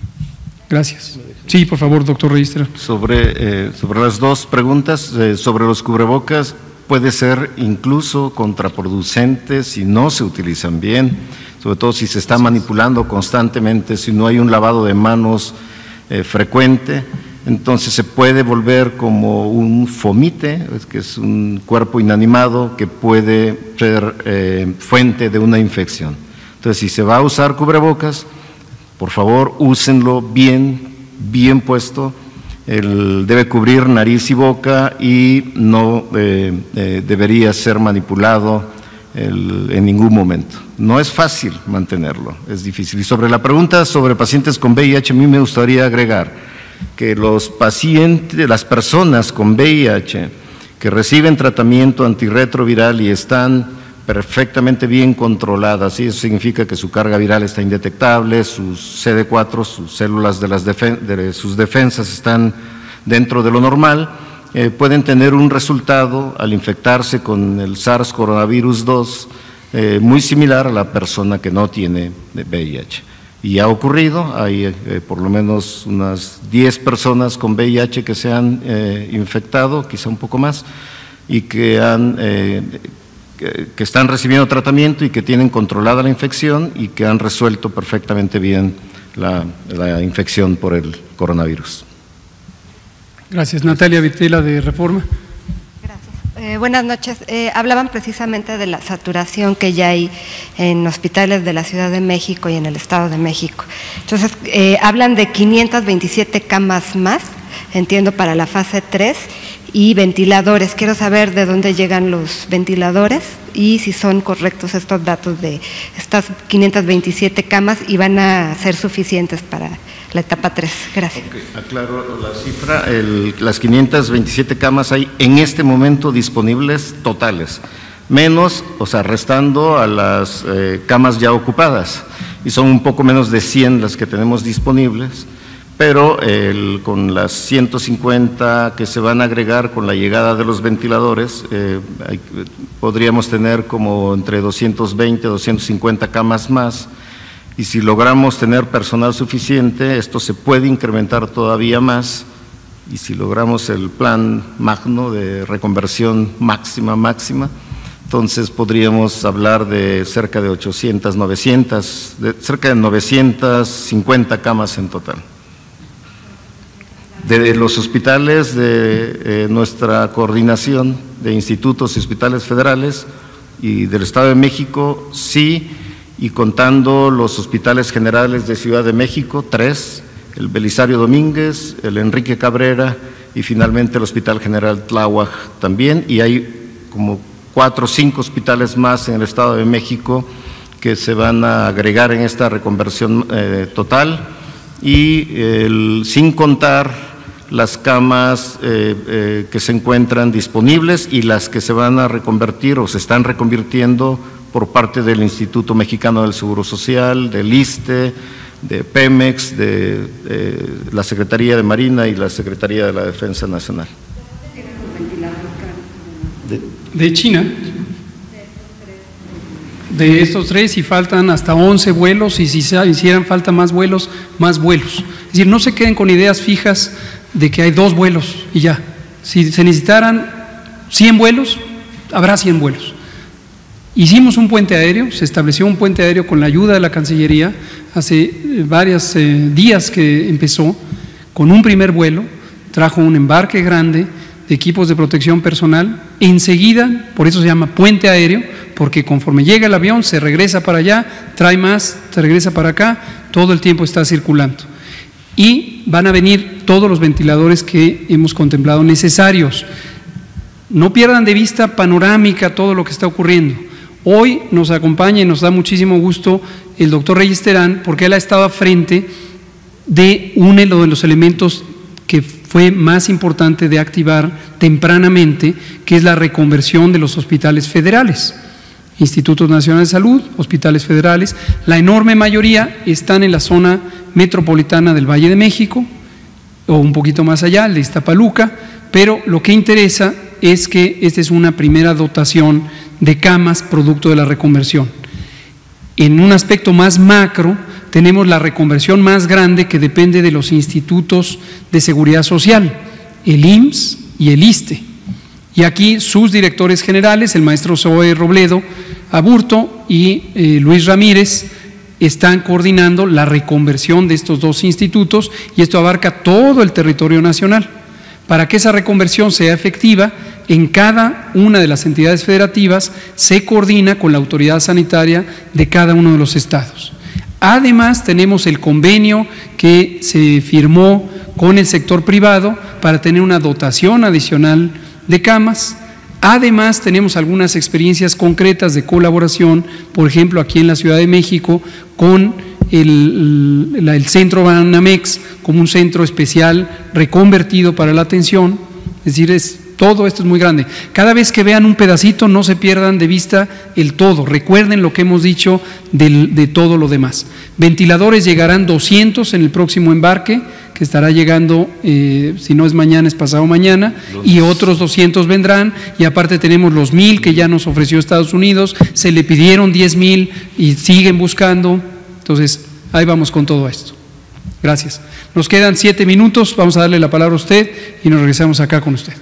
Gracias. Sí, por favor, doctor Registra. Sobre, eh, sobre las dos preguntas, eh, sobre los cubrebocas, puede ser incluso contraproducente si no se utilizan bien, sobre todo si se está manipulando constantemente, si no hay un lavado de manos eh, frecuente, entonces se puede volver como un fomite, que es un cuerpo inanimado que puede ser eh, fuente de una infección. Entonces, si se va a usar cubrebocas, por favor, úsenlo bien, bien puesto. El, debe cubrir nariz y boca y no eh, eh, debería ser manipulado el, en ningún momento. No es fácil mantenerlo, es difícil. Y sobre la pregunta sobre pacientes con V I H, a mí me gustaría agregar que los pacientes, las personas con V I H que reciben tratamiento antirretroviral y están perfectamente bien controladas, y eso significa que su carga viral está indetectable, sus C D cuatro, sus células de, las defen de sus defensas están dentro de lo normal, eh, pueden tener un resultado al infectarse con el SARS coronavirus dos eh, muy similar a la persona que no tiene V I H. Y ha ocurrido, hay eh, por lo menos unas diez personas con V I H que se han eh, infectado, quizá un poco más, y que han… Eh, que están recibiendo tratamiento y que tienen controlada la infección y que han resuelto perfectamente bien la, la infección por el coronavirus. Gracias. Natalia Vitela, de Reforma. Gracias. Eh, buenas noches. Eh, hablaban precisamente de la saturación que ya hay en hospitales de la Ciudad de México y en el Estado de México. Entonces, eh, hablan de quinientas veintisiete camas más, entiendo, para la fase tres, y ventiladores. Quiero saber de dónde llegan los ventiladores y si son correctos estos datos de estas quinientas veintisiete camas y van a ser suficientes para la etapa tres. Gracias. Okay, aclaro la cifra, el, las quinientas veintisiete camas hay en este momento disponibles totales, menos, o sea, restando a las eh, camas ya ocupadas, y son un poco menos de cien las que tenemos disponibles. Pero el, con las ciento cincuenta que se van a agregar con la llegada de los ventiladores, eh, hay, podríamos tener como entre doscientas veinte, doscientas cincuenta camas más, y si logramos tener personal suficiente, esto se puede incrementar todavía más, y si logramos el plan magno de reconversión máxima, máxima, entonces podríamos hablar de cerca de ochocientas, novecientas, de cerca de novecientas cincuenta camas en total. De los hospitales de eh, nuestra coordinación de institutos y hospitales federales y del Estado de México, sí, y contando los hospitales generales de Ciudad de México, tres, el Belisario Domínguez, el Enrique Cabrera y finalmente el Hospital General Tláhuac también, y hay como cuatro o cinco hospitales más en el Estado de México que se van a agregar en esta reconversión eh, total, y el, sin contar las camas eh, eh, que se encuentran disponibles y las que se van a reconvertir o se están reconvirtiendo por parte del Instituto Mexicano del Seguro Social, del ISSSTE, de Pemex, de, de la Secretaría de Marina y la Secretaría de la Defensa Nacional. De, de China. De estos tres, y faltan hasta once vuelos, y si se hicieran falta más vuelos, más vuelos. Es decir, no se queden con ideas fijas de que hay dos vuelos y ya. Si se necesitaran cien vuelos, habrá cien vuelos. Hicimos un puente aéreo, se estableció un puente aéreo con la ayuda de la Cancillería hace varios eh, días que empezó, con un primer vuelo, trajo un embarque grande de equipos de protección personal, enseguida, por eso se llama puente aéreo, porque conforme llega el avión se regresa para allá, trae más, se regresa para acá, todo el tiempo está circulando. Y van a venir todos los ventiladores que hemos contemplado necesarios. No pierdan de vista panorámica todo lo que está ocurriendo. Hoy nos acompaña y nos da muchísimo gusto el doctor Reyes Terán, porque él ha estado a frente de uno de los elementos que fue más importante de activar tempranamente, que es la reconversión de los hospitales federales. Institutos Nacionales de Salud, hospitales federales, la enorme mayoría están en la zona metropolitana del Valle de México, o un poquito más allá, el de Iztapaluca, pero lo que interesa es que esta es una primera dotación de camas producto de la reconversión. En un aspecto más macro, tenemos la reconversión más grande que depende de los institutos de seguridad social, el I M S S y el ISSSTE. Y aquí sus directores generales, el maestro Zoe Robledo Aburto y eh, Luis Ramírez, están coordinando la reconversión de estos dos institutos, y esto abarca todo el territorio nacional. Para que esa reconversión sea efectiva, en cada una de las entidades federativas se coordina con la autoridad sanitaria de cada uno de los estados. Además, tenemos el convenio que se firmó con el sector privado para tener una dotación adicional de camas. Además, tenemos algunas experiencias concretas de colaboración, por ejemplo, aquí en la Ciudad de México, con el, el, el Centro Banamex como un centro especial reconvertido para la atención. Es decir, es, todo esto es muy grande. Cada vez que vean un pedacito, no se pierdan de vista el todo. Recuerden lo que hemos dicho del, de todo lo demás. Ventiladores llegarán doscientos en el próximo embarque, que estará llegando, eh, si no es mañana, es pasado mañana, y otros doscientos vendrán, y aparte tenemos los mil que ya nos ofreció Estados Unidos, se le pidieron diez mil y siguen buscando. Entonces, ahí vamos con todo esto. Gracias. Nos quedan siete minutos, vamos a darle la palabra a usted y nos regresamos acá con usted.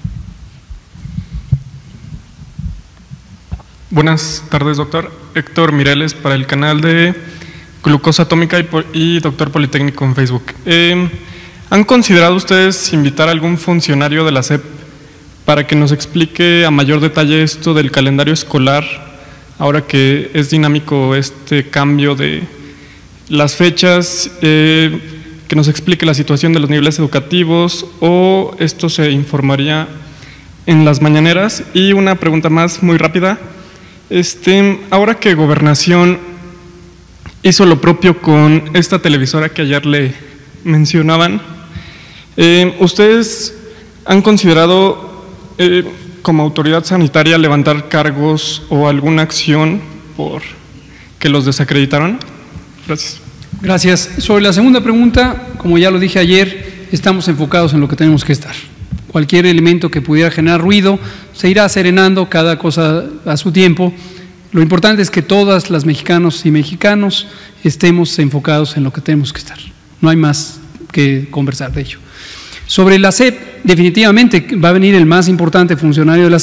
Buenas tardes, doctor. Héctor Mireles, para el canal de Glucosa Atómica y, y Doctor Politécnico en Facebook. Eh, ¿Han considerado ustedes invitar a algún funcionario de la S E P para que nos explique a mayor detalle esto del calendario escolar, ahora que es dinámico este cambio de las fechas, eh, que nos explique la situación de los niveles educativos, o esto se informaría en las mañaneras? Y una pregunta más muy rápida. Este, ahora que Gobernación hizo lo propio con esta televisora que ayer le mencionaban, eh, ¿ustedes han considerado eh, como autoridad sanitaria levantar cargos o alguna acción por que los desacreditaron? Gracias. Gracias. Sobre la segunda pregunta, como ya lo dije ayer, estamos enfocados en lo que tenemos que estar. Cualquier elemento que pudiera generar ruido se irá serenando, cada cosa a su tiempo. Lo importante es que todas las mexicanos y mexicanos estemos enfocados en lo que tenemos que estar. No hay más que conversar de ello. Sobre la S E P, definitivamente va a venir el más importante funcionario de la S E P,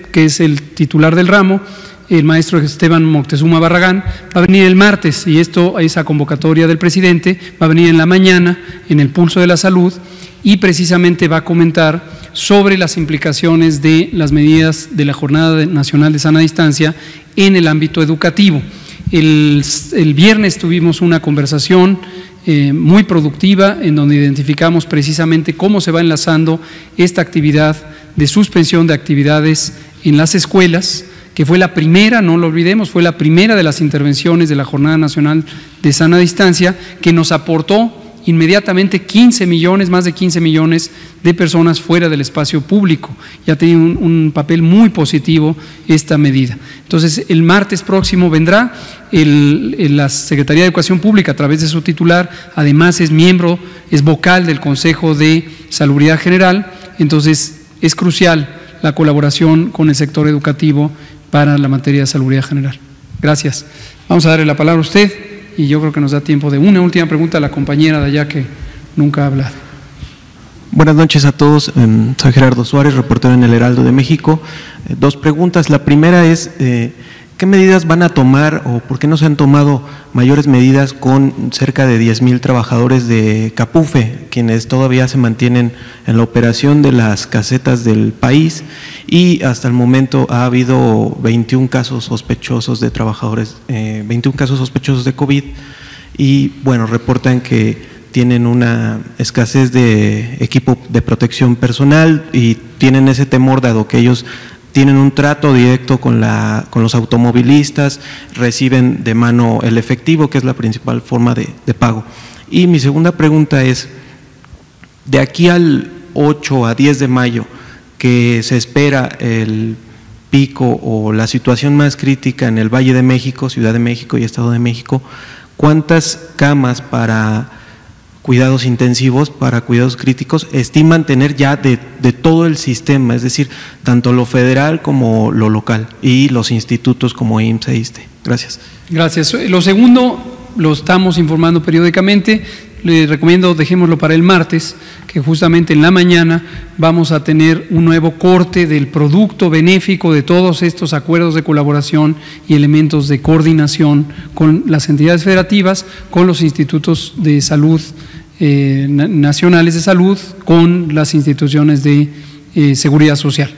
que es el titular del ramo, el maestro Esteban Moctezuma Barragán, va a venir el martes, y esto, esa convocatoria del presidente, va a venir en la mañana, en el Pulso de la Salud, y precisamente va a comentar sobre las implicaciones de las medidas de la Jornada Nacional de Sana Distancia en el ámbito educativo. El, el viernes tuvimos una conversación eh, muy productiva en donde identificamos precisamente cómo se va enlazando esta actividad de suspensión de actividades en las escuelas, que fue la primera, no lo olvidemos, fue la primera de las intervenciones de la Jornada Nacional de Sana Distancia, que nos aportó inmediatamente quince millones, más de quince millones de personas fuera del espacio público. Ya tiene un, un papel muy positivo esta medida. Entonces, el martes próximo vendrá el, el, la Secretaría de Educación Pública, a través de su titular, además es miembro, es vocal del Consejo de Salubridad General, entonces es crucial la colaboración con el sector educativo para la materia de salubridad general. Gracias. Vamos a darle la palabra a usted y yo creo que nos da tiempo de una última pregunta a la compañera de allá que nunca ha hablado. Buenas noches a todos, soy Gerardo Suárez, reportero en el Heraldo de México. Eh, dos preguntas, la primera es, eh, ¿qué medidas van a tomar o por qué no se han tomado mayores medidas con cerca de diez mil trabajadores de Capufe, quienes todavía se mantienen en la operación de las casetas del país y hasta el momento ha habido veintiún casos sospechosos de trabajadores, eh, veintiún casos sospechosos de COVID y bueno, reportan que tienen una escasez de equipo de protección personal y tienen ese temor dado que ellos tienen un trato directo con, la, con los automovilistas, reciben de mano el efectivo, que es la principal forma de, de pago. Y mi segunda pregunta es, de aquí al ocho a diez de mayo, que se espera el pico o la situación más crítica en el Valle de México, Ciudad de México y Estado de México, ¿cuántas camas para cuidados intensivos, para cuidados críticos, estiman tener ya de, de todo el sistema, es decir, tanto lo federal como lo local y los institutos como I M S S e ISSSTE? Gracias. Gracias. Lo segundo lo estamos informando periódicamente, le recomiendo dejémoslo para el martes, que justamente en la mañana vamos a tener un nuevo corte del producto benéfico de todos estos acuerdos de colaboración y elementos de coordinación con las entidades federativas, con los institutos de salud eh, nacionales de salud, con las instituciones de eh, seguridad social.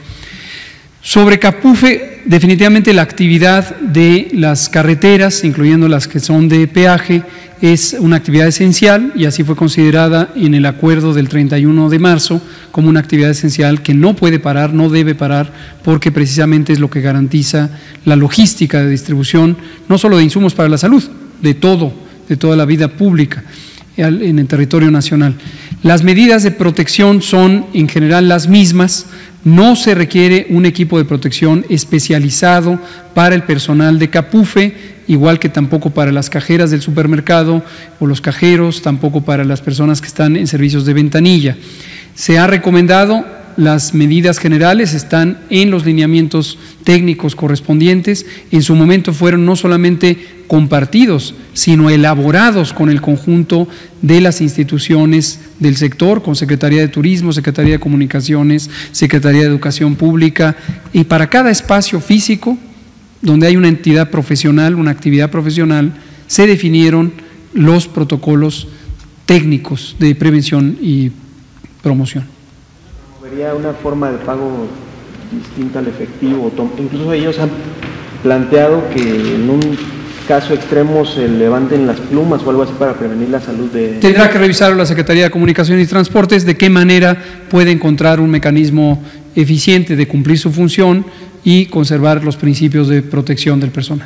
Sobre Capufe, definitivamente la actividad de las carreteras, incluyendo las que son de peaje, es una actividad esencial y así fue considerada en el acuerdo del treinta y uno de marzo como una actividad esencial que no puede parar, no debe parar, porque precisamente es lo que garantiza la logística de distribución, no solo de insumos para la salud, de todo, de toda la vida pública en el territorio nacional. Las medidas de protección son en general las mismas, no se requiere un equipo de protección especializado para el personal de Capufe, igual que tampoco para las cajeras del supermercado o los cajeros, tampoco para las personas que están en servicios de ventanilla. Se ha recomendado, las medidas generales están en los lineamientos técnicos correspondientes, en su momento fueron no solamente compartidos, sino elaborados con el conjunto de las instituciones del sector, con Secretaría de Turismo, Secretaría de Comunicaciones, Secretaría de Educación Pública, y para cada espacio físico donde hay una entidad profesional, una actividad profesional, se definieron los protocolos técnicos de prevención y promoción. ¿Vería una forma de pago distinta al efectivo? Incluso ellos han planteado que en un caso extremo se levanten las plumas o algo así para prevenir la salud de… Tendrá que revisar la Secretaría de Comunicaciones y Transportes de qué manera puede encontrar un mecanismo eficiente de cumplir su función y conservar los principios de protección del personal.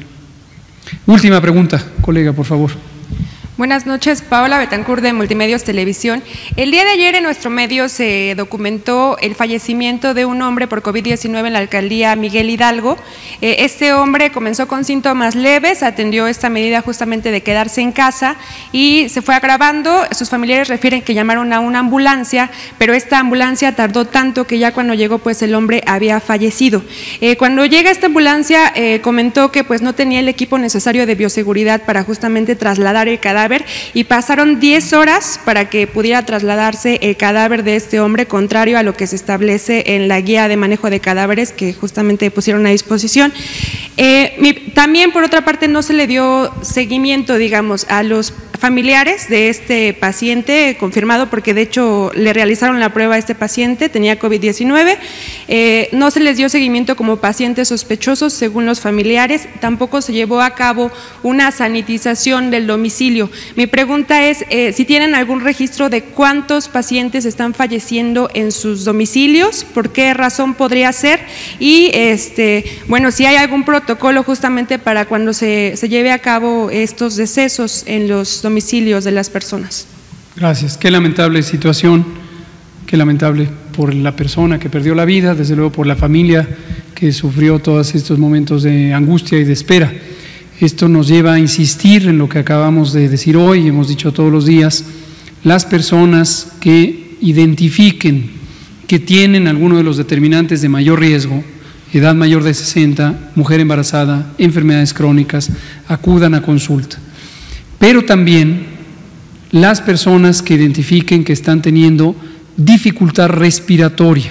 Última pregunta, colega, por favor. Buenas noches, Paola Betancourt de Multimedios Televisión. El día de ayer en nuestro medio se documentó el fallecimiento de un hombre por COVID diecinueve en la alcaldía Miguel Hidalgo. Eh, este hombre comenzó con síntomas leves, atendió esta medida justamente de quedarse en casa y se fue agravando. Sus familiares refieren que llamaron a una ambulancia, pero esta ambulancia tardó tanto que ya cuando llegó pues el hombre había fallecido. Eh, cuando llega esta ambulancia eh, comentó que pues no tenía el equipo necesario de bioseguridad para justamente trasladar el cadáver cadáver y pasaron diez horas para que pudiera trasladarse el cadáver de este hombre, contrario a lo que se establece en la guía de manejo de cadáveres que justamente pusieron a disposición. Eh, mi, también, por otra parte, no se le dio seguimiento, digamos, a los familiares de este paciente confirmado, porque de hecho le realizaron la prueba a este paciente, tenía COVID diecinueve, eh, no se les dio seguimiento como pacientes sospechosos según los familiares, tampoco se llevó a cabo una sanitización del domicilio. Mi pregunta es eh, si tienen algún registro de cuántos pacientes están falleciendo en sus domicilios, por qué razón podría ser, y este, bueno, si hay algún protocolo justamente para cuando se, se lleve a cabo estos decesos en los domicilios de las personas. Gracias. Qué lamentable situación, qué lamentable por la persona que perdió la vida, desde luego por la familia que sufrió todos estos momentos de angustia y de espera. Esto nos lleva a insistir en lo que acabamos de decir hoy, hemos dicho todos los días, las personas que identifiquen que tienen alguno de los determinantes de mayor riesgo, edad mayor de sesenta, mujer embarazada, enfermedades crónicas, acudan a consulta. Pero también las personas que identifiquen que están teniendo dificultad respiratoria.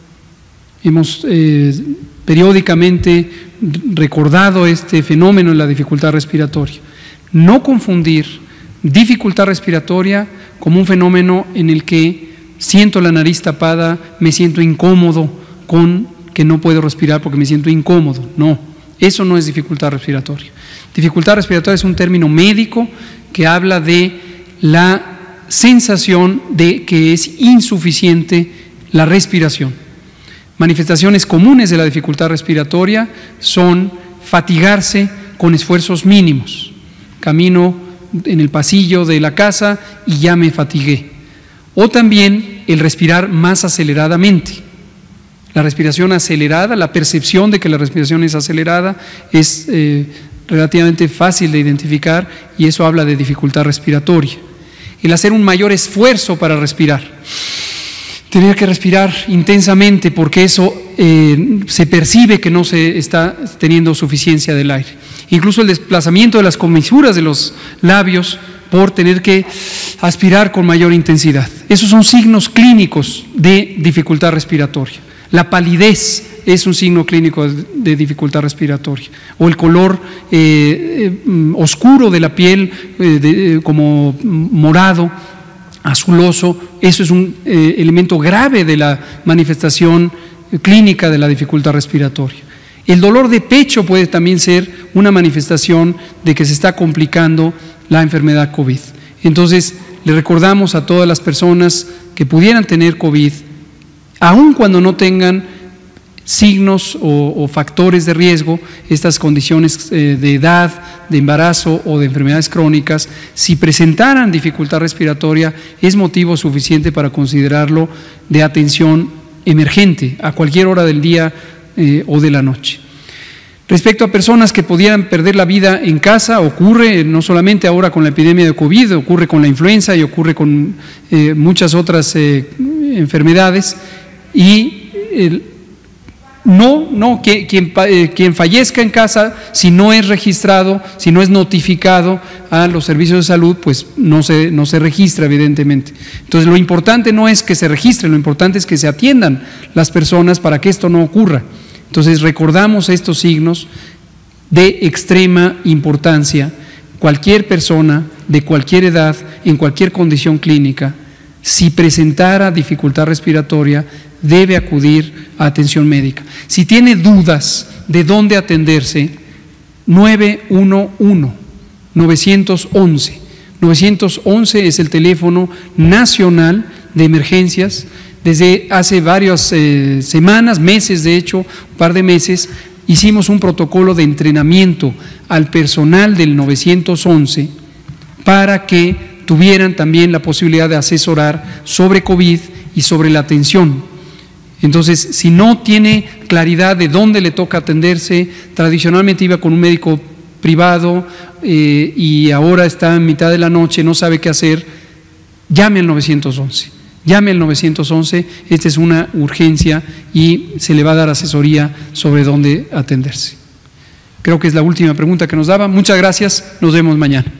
Hemos eh, periódicamente recordado este fenómeno de la dificultad respiratoria. No confundir dificultad respiratoria como un fenómeno en el que siento la nariz tapada, me siento incómodo, con que no puedo respirar porque me siento incómodo. No, eso no es dificultad respiratoria. Dificultad respiratoria es un término médico que habla de la sensación de que es insuficiente la respiración. Manifestaciones comunes de la dificultad respiratoria son fatigarse con esfuerzos mínimos. Camino en el pasillo de la casa y ya me fatigué. O también el respirar más aceleradamente. La respiración acelerada, la percepción de que la respiración es acelerada es eh, relativamente fácil de identificar y eso habla de dificultad respiratoria. El hacer un mayor esfuerzo para respirar. Tener que respirar intensamente porque eso eh, se percibe que no se está teniendo suficiencia del aire. Incluso el desplazamiento de las comisuras de los labios por tener que aspirar con mayor intensidad. Esos son signos clínicos de dificultad respiratoria. La palidez es un signo clínico de, de dificultad respiratoria. O el color eh, eh, oscuro de la piel, eh, de, eh, como morado, azuloso, eso es un eh, elemento grave de la manifestación clínica de la dificultad respiratoria. El dolor de pecho puede también ser una manifestación de que se está complicando la enfermedad COVID. Entonces, le recordamos a todas las personas que pudieran tener COVID, aun cuando no tengan signos o, o factores de riesgo, estas condiciones eh, de edad, de embarazo o de enfermedades crónicas, si presentaran dificultad respiratoria, es motivo suficiente para considerarlo de atención emergente a cualquier hora del día eh, o de la noche. Respecto a personas que pudieran perder la vida en casa, ocurre no solamente ahora con la epidemia de COVID, ocurre con la influenza y ocurre con eh, muchas otras eh, enfermedades y el, no, no, que, quien, eh, quien fallezca en casa, si no es registrado, si no es notificado a los servicios de salud, pues no se, no se registra evidentemente. Entonces lo importante no es que se registre, lo importante es que se atiendan las personas para que esto no ocurra. Entonces recordamos estos signos de extrema importancia. Cualquier persona de cualquier edad, en cualquier condición clínica, si presentara dificultad respiratoria, debe acudir a atención médica. Si tiene dudas de dónde atenderse, nueve uno uno, nueve once. nueve once es el teléfono nacional de emergencias. Desde hace varias eh, semanas, meses de hecho, un par de meses, hicimos un protocolo de entrenamiento al personal del nueve once para que tuvieran también la posibilidad de asesorar sobre COVID y sobre la atención. Entonces, si no tiene claridad de dónde le toca atenderse, tradicionalmente iba con un médico privado eh, y ahora está en mitad de la noche, no sabe qué hacer, llame al nueve once. Llame al nueve once, esta es una urgencia y se le va a dar asesoría sobre dónde atenderse. Creo que es la última pregunta que nos daba. Muchas gracias, nos vemos mañana.